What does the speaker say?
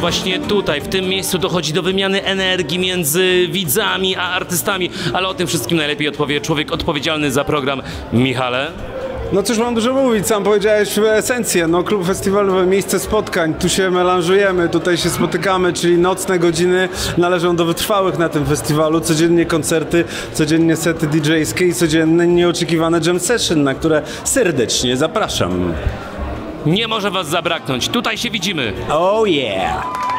właśnie tutaj, w tym miejscu dochodzi do wymiany energii między widzami a artystami, ale o tym wszystkim najlepiej odpowie człowiek odpowiedzialny za program. Michale? No cóż mam dużo mówić, sam powiedziałeś esencję, no klub festiwalowy, miejsce spotkań, tu się melanżujemy, tutaj się spotykamy, czyli nocne godziny należą do wytrwałych na tym festiwalu, codziennie koncerty, codziennie sety DJ-skie i codzienne nieoczekiwane jam session, na które serdecznie zapraszam. Nie może was zabraknąć, tutaj się widzimy. Oh yeah!